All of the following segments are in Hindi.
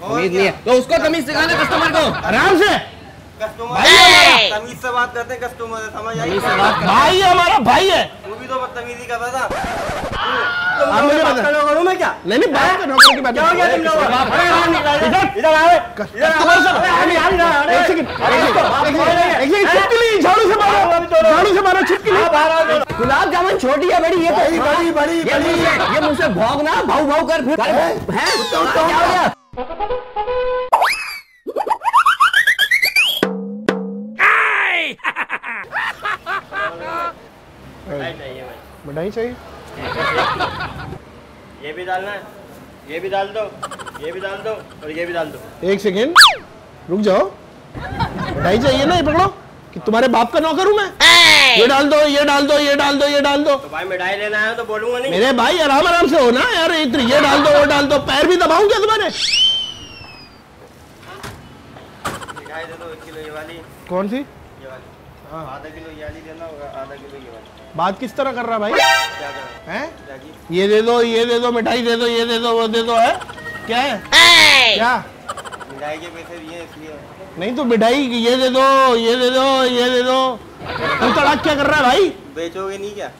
तमीज नहीं है तो उसको तमीज सिखाना कस्टमर को आराम से। तमीज से बात करते हैं कस्टमर से, समझ आई? भाई है हमारा, भाई है। तू भी तो बदतमीजी कर रहा था। आप मुझे बता करूँ मैं क्या? नहीं बात कर नौकर की बात क्या हो गया तुम लोग? इधर आओ, एक सेकंड छिपकली, झाड़ू से मारो छिपकली। गुलाब जामुन छोटी है बड़ी? ये बड़ी ये मुझसे भौंकना, भाव भाव कर फिर है। क्या हो गया? मिठाई चाहिए? ये भी डालना है, ये भी डाल दो, ये भी डाल दो और ये भी डाल दो। एक सेकेंड रुक जाओ, मिठाई चाहिए ना? ये पकड़ो कि तुम्हारे बाप का नौकर हूं मैं? ये डाल दो, ये डाल दो, ये डाल दो, ये डाल दो। तो भाई मिठाई लेना है तो बोलूंगा नहीं? मेरे भाई आराम से हो ना यार, ये डाल दो, वो डाल दो, पैर भी दबाऊं क्या तुम्हारे? मिठाई दे दो 1 किलो ये वाली। कौन सी? ये वाली। आधा किलो ये वाली देना होगा, आधा किलो ये वाली। बात किस तरह कर रहा भाई? क्या कर हैं? क्या जी? ये दे दो, ये दे दो, मिठाई दे दो, ये दे दो, वो दे दो, है क्या है? क्या मिठाई के पैसे दिए इसलिए। नहीं तो मिठाई ये दे दो, ये दे दो, ये दे दो। तू तड़ाक क्या कर रहा है भाई? बेचोगे नहीं क्या?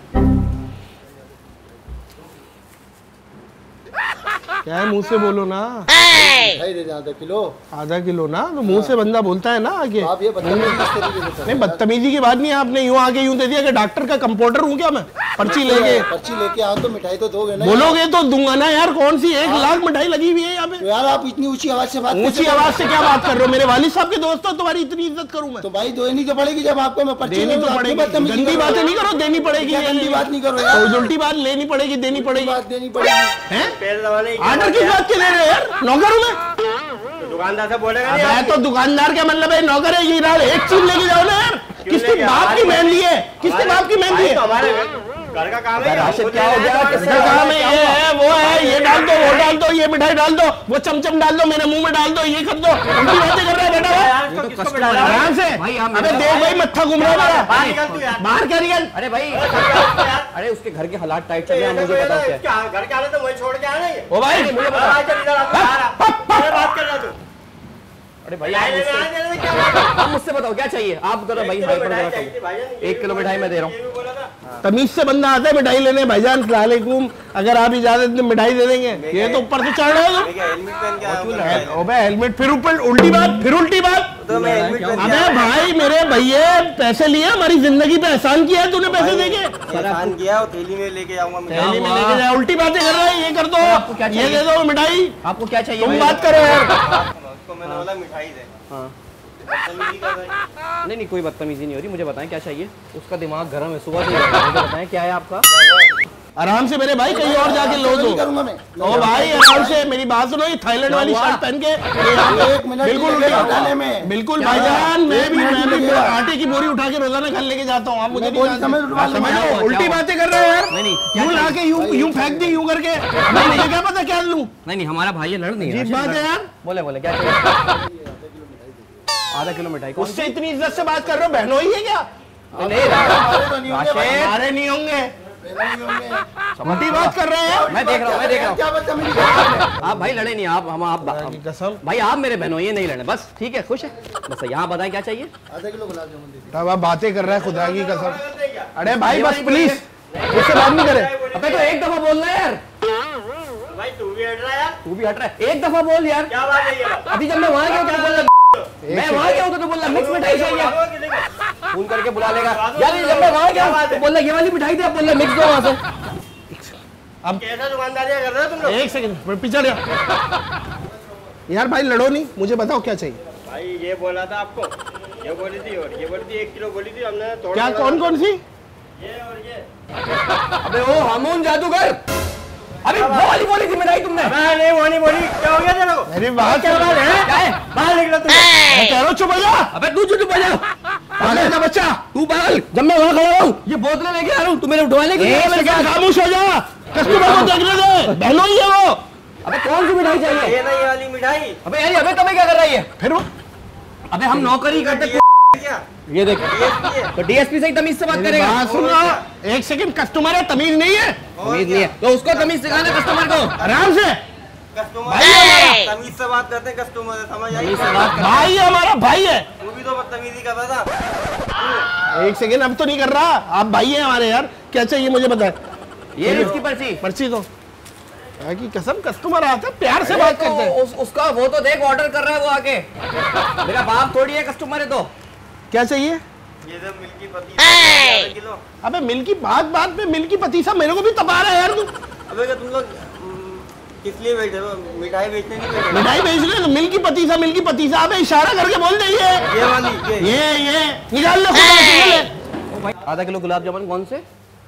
क्या है, मुंह से बोलो ना। मिठाई दे दे आधा किलो ना, तो मुंह से बंदा बोलता है ना आगे। आप ये बदतमीजी किस तरीके से कर रहे नहीं बदतमीजी की बात नहीं है, आपने यूं आगे यूं दे दिया कि डॉक्टर का कंपाउंडर हूँ क्या मैं? पर्ची लेके आओ तो मिठाई तो दोगे ना? बोलोगे तो दूंगा ना यार। कौन सी 1 लाख मिठाई लगी हुई है यहाँ पे? तो यार आप इतनी ऊंची आवाज से बात ऊंची आवाज से क्या बात कर रहे हो? मेरे वालिद साहब के दोस्त हो, तुम्हारी इतनी इज्जत करूँ मैं? तो भाई देनी तो पड़ेगी जब आपको मैं पर्ची देनी तो पड़ेगी। गंदी बातें नहीं करो, देनी पड़ेगी। गंदी बात नहीं करो, उल्टी बात लेनी पड़ेगी, देनी पड़ेगी। देनी पड़ेगी। ऑर्डर किस बात के ले रहे हो यार? नौकर हूँ मैं? दुकानदार से बोलेगा नहीं? मैं तो दुकानदार क्या मतलब है? नौकर है ये यार, एक चीज लेके जाओ ना यार। किसके बाप की मेहंदी है? किसके बाप की मेहंदी है? हमारे घर का काम है। राशिद क्या हो गया? किसका काम है? ये है, वो है, ये डाल दो, वो डाल दो, ये मिठाई डाल दो, वो चमचम डाल दो, मेरे मुंह में डाल दो, ये कर दो। उल्टी बातें कर रहा है बेटा। आराम से। अबे देख भाई मत्था घूम रहा है मेरा। बाहर क्या निकल? अरे भाई, अरे उसके घर के हालात टाइट चल रहे हैं, मुझे पता है। घर के हालत तो वही छोड़ के आना है। ओ भाई मुझे पता है। बात कर रहा तू। अरे भाई आप मुझसे बताओ क्या चाहिए? आप करो भाई, भाई पर 1 किलो मिठाई मैं दे रहा हूँ। तमीज से बंदा आता है मिठाई लेने। भाईजान अस्सलाम वालेकुम, अगर आप इजाजत दें मिठाई दे देंगे। ये तो ऊपर से चढ़ रहे हो। अबे हेलमेट, फिर ऊपर उल्टी बात, फिर उल्टी बात। अबे भाई मेरे भैया पैसे लिए, हमारी जिंदगी पे एहसान किया है तूने पैसे देके। एहसान किया, थैली में लेके जाऊंगा। थैली में लेके जा, उल्टी बातें कर रहा है। ये कर दो, ये दे दो मिठाई। आपको क्या चाहिए? तुम बात करो यार। मैंने बोला मिठाई दे। हाँ नहीं कोई बदतमीजी नहीं हो रही। मुझे बताएं क्या चाहिए? उसका दिमाग गर्म है सुबह से। मुझे बताएं क्या है आपका? आराम से मेरे भाई, कहीं और जाके लो दो। ओ भाई आराम से मेरी बात सुनो। ये थाईलैंड वाली शर्ट पहन के बिल्कुल भाईजान, मैं भी आटे की बोरी उठा के रोजाना घर लेके जाता हूँ। आप मुझे उल्टी बातें कर रहे हो यार। यूं ला के यूं फेंक दी, यूं करके। मुझे क्या पता क्या लूं? नहीं हमारा भाई है, लड़ नहीं है। बात है यार। बोले क्या चाहिए? आधा किलो मिठाई। उससे इतनी इज्जत से बात कर रहे हो? बहनों ही है क्या? हमारे नहीं होंगे। मोटी बात कर रहे हैं। मैं देख रहा हूँ आप भाई लड़े नहीं। आप कसम भाई, आप मेरे बहनों, ये नहीं लड़े बस। ठीक है, खुश है बस। यहाँ बताएं क्या चाहिए? आधा किलो गुलाब जामुन। तब आप बातें कर रहा है खुदा की कसम। अरे भाई बस प्लीज मुझसे बात नहीं करे। अबे तो एक दफा बोलना यार। भाई तू भी हट रहा है यार। तू भी हट रहा है, एक दफा बोल यार। क्या बात है ये? अभी जब मैं वहाँ गया क्या बोल रहा? मैं वहाँ गया हूँ तो बोल रहा मिक्स मिठाई चाहिए। फोन करके बुला लेगा यार। जब मैं वहाँ गया तो बोल रहा ये वाली मिठाई दे, बोल रहा मिक्स दो वहाँ से। अब कैसा दुकानदारी कर रहे हो तुम लोग? एक सेकंड पीछे यार भाई लड़ो नहीं, मुझे बताओ क्या चाहिए? भाई ये बोला था आपको, ये बोली थी और ये बोली थी 1 किलो बोली थी हमने। क्या कौन सी? ये और ये। अबे ओ हामून जादूगर, अभी वो वाली बोली थी मिठाई तुमने। नहीं वो नहीं बोली। क्या हो गया तेरे को? अरे बात क्या बात है? क्या है? बाहर निकलो तुम। मैं कह रहा हूँ चुप हो जा। अबे तू चुप हो जा। पागल का बच्चा तू पागल। जब मैं वहाँ खड़ा हूँ ये बोतलें लेके आ रहा हूँ, तू मेरे उठवाने की क्या? खामोश हो जा, कस्टमर को देखने दे। बहनों ही है वो। अबे कौन सी मिठाई चाहिए? ये नहीं वाली मिठाई। अबे यार अबे तुम्हें क्या कर रही है? फिर वो अबे हम नौकरी करते क्या? ये देख तो डीएसपी से ही तमीज से बात करेगा। बात सुनो, एक सेकंड। कस्टमर है, तमीज नहीं है। तमीज नहीं है तो उसको तमीज सिखाना कस्टमर को। आराम से। कस्टमर तमीज से बात करते हैं, कस्टमर से समझ आई। भाई हमारा भाई है। वो भी तो बदतमीजी कर रहा था। एक सेकेंड, अब तो नहीं कर रहा, आप भाई हैं हमारे यार। क्या चाहिए मुझे बताए। ये इसकी पर्ची। पर्ची दो की कसम, कस्टमर आता है प्यार से बात करते हैं। उसका वो तो देख ऑर्डर कर रहा है वो आके। मेरा बाप थोड़ी है कस्टमर है। तो क्या चाहिए? ये तो मिल्की पतीसा किलो। अबे मिल्की, बात पे मिल्की पतीसा मेरे को भी तपा रहा है यार तू। अबे क्या तुम लोग किस लिए बैठे हो? मिठाई बेचने नहीं बैठे? मिठाई बेच रहे तो मिल्की पतीसा। अबे इशारा करके बोल दे। ये वाली ये निकाल लो। आधा किलो गुलाब जामुन। कौन से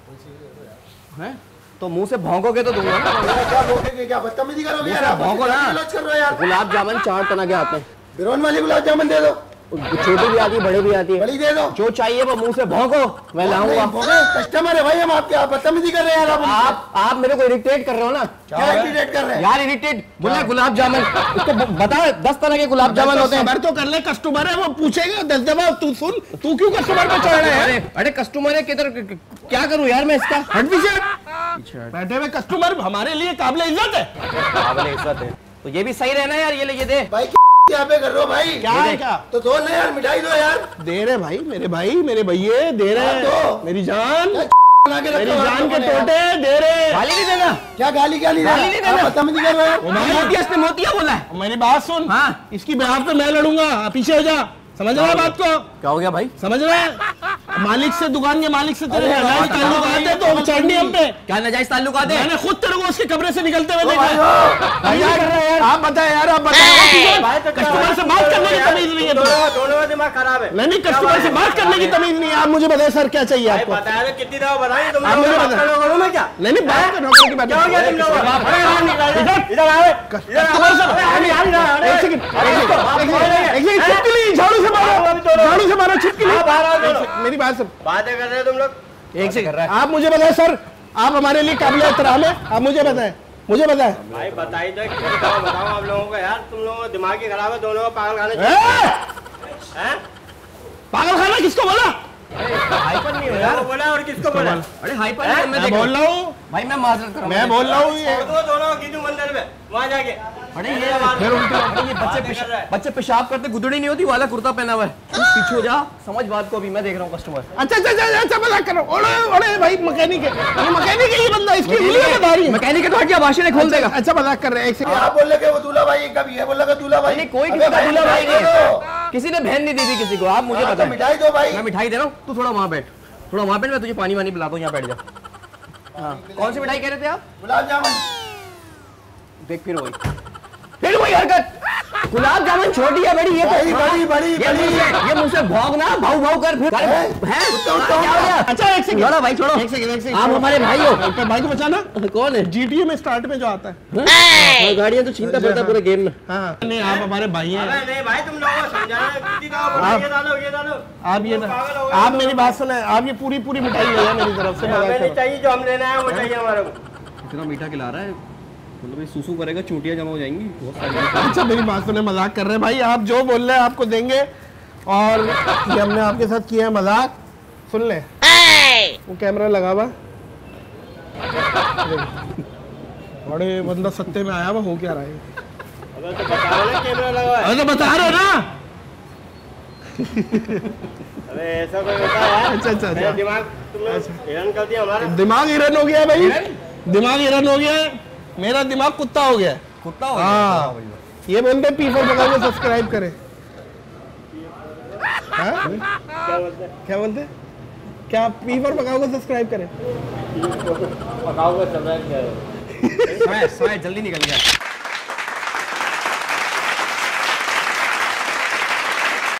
हैं? तो मुंह से भौंकोगे तो दूंगा ना। क्या भौंकेगे? क्या बदतमीजी करोगे यार आप? भौंको ना। कर रहे हो यार। गुलाब जामुन 4 तरह के आते हैं। बिरौन वाली गुलाब जामुन दे दो। छोटी भी आती है, बड़ी भी आती है। बड़ी दे दो। जो चाहिए वो मुंह से भौंको, मैं लाऊंगा। कस्टमर है भाई हम आपके। आप बदतमीजी कर रहे हैं यार। आप मेरे को इरिटेट कर रहे हो ना। क्या इरिटेट कर रहे हैं यार? इरिटेट बोला गुलाब जामुन। उसको बता 10 तरह के गुलाब जामुन होते हैं। खबर तो कर ले, कस्टमर है वो पूछेगा 10 दफा। तू सुन, तू क्यों कस्टमर पे चढ़ रहा है? अरे कस्टमर है किधर, क्या करूं यार मैं इसका? हट पीछे। बैठे हुए कस्टमर हमारे लिए काबिल इज्जत है। काबिल इज्जत है तो ये भी सही रहना यार। ये ले, ये दे भाई। क्या पे कर रहे हो भाई? क्या है क्या? तो दो ना यार, मिठाई दो यार। दे रहे भाई, मेरे भैये दे रहे हैं। मेरी जान, मेरी जान के टोटे दे रहे। गाली नहीं देना। क्या गाली? क्या नहीं गाली नहीं देना। बदतमीजी कर रहे हो। मोतिया बोला है। मेरी बात सुन। हाँ। इसकी बिहाफ पे मैं लड़ूंगा। पीछे हो जा। समझ रहा है बात को? क्या हो गया भाई? समझ रहा है? मालिक से, दुकान के मालिक से तेरे नाजायज ताल्लुक आते हैं तो चढ़नी हम पे। क्या नाजायज ताल्लुक आते हैं? मैंने खुद तेरे को उसके कमरे से निकलते हुए देखा। आप बताए यार, आप कस्टमर से बात करने की तमीज नहीं है। दोनों का दिमाग खराब है। नहीं, कस्टमर से बात करने की तमीज नहीं है। आप मुझे बताए सर क्या चाहिए आपको? बताया तो कितनी दफा बताई तुम आप मुझे लोग? बताएं। में क्या? नहीं, बात कर नौकर की बात। क्या हो गया तुम लोग? इधर कस्टमर से एक सेकंड छिपकली, झाड़ू से मारो छिपकली। मेरी बात सुन। बातें कर रहे हो तुम लोग? एक सेकंड, आप मुझे बताएं सर, आप हमारे लिए काबिल एहतराम है। आप मुझे बताएं। भाई बताइए तो कितनी दफा बताओ आप लोगों को यार। तुम लोगों को दिमाग ही खराब है। दोनों को पागल खाने हैं। पागल खाना किसको बोला? हाइपर नहीं हो यार। बोला और किसको बोला? अरे हाइपर नहीं, मैं बोल रहा हूँ। भाई मैं माजरत कर रहा हूँ। मैं बोल रहा हूँ ये। दोनों कीधु मंदिर में वहाँ जाके। अरे ये बच्चे पेशाब करते, गुदड़ी नहीं होती वाला कुर्ता पहना हुआ है। पीछे हो जा, समझ बात को। अभी मैं देख रहा हूँ कस्टमर। अच्छा मजाक करो। ओले भाई मैकेनिक है ये बंदा। इसकी उंगलियां बता रही है। मैकेनिक है तो हटिया भाषण खोल देगा। अच्छा मजाक कर रहे हैं। एक सेकंड, आप बोल रहे वो दूल्हा भाई, कभी ये बोल रहा दूल्हा भाई। नहीं, कोई किसी का दूल्हा भाई नहीं है। किसी ने बहन नहीं दी थी किसी को। आप मुझे बताओ। मिठाई दो भाई। मैं मिठाई दे रहा हूँ, तू थोड़ा वहाँ बैठ। मैं तुझे पानी वानी पिलाता हूँ। यहाँ बैठ जा। हाँ, कौन सी मिठाई कह रहे थे आप? गुलाब जामुन। देख फिर वही हरकत। गुलाब जामुन छोटी है, बड़ी? ये बड़ी। ये मुझसे भौंकना, भाव कर फिर हैं? अच्छा एक सेकंड छोड़ो भाई, छोड़ो। एक सेकंड आप हमारे भाई हो। भाई को बचाना। कौन है? GTA में स्टार्ट में जो आता है। गाड़ियाँ तो छीनता पड़ता है पूरे गेम में। हाँ, नहीं आप हमारे भाई हैं। नहीं भाई तुम लोगों को समझाना कितनी दफा बोला ये डालो। आप ये आप मेरी बात सुने। आप ये पूरी मिठाई ले जाए मेरी तरफ से। हमें नहीं चाहिए, जो हम लेना है वो चाहिए हमारे को। इतना मीठा खिला रहा है, मतलब सूसू करेगा, चूंटियां जमा हो जाएंगी बहुत सारी। अच्छा मेरी बात सुने, मजाक कर रहे हैं भाई। आप जो बोल रहे हैं आपको देंगे। और ये हमने आपके साथ किया है मजाक। सुन ले, वो कैमरा लगा हुआ। बड़े बंदा सत्ते में आया हुआ हो क्या रहा है? अबे तो बताओ ना कैमरा लगा है। अरे तो बता रहे हो ना। अरे ऐसा कोई होता है? अच्छा मेरा दिमाग तुमने हैरान कर दिया हमारा। दिमाग हिरन हो गया भाई। दिमाग हिरन हो गया। मेरा दिमाग कुत्ता हो गया। कुत्ता हो हाँ, ये बोलते हैं P4 पकाओ को सब्सक्राइब करें। क्या बोलते? क्या P4 पकाओ को सब्सक्राइब करें? पकाओ को सब्सक्राइब करें। जल्दी निकल गया।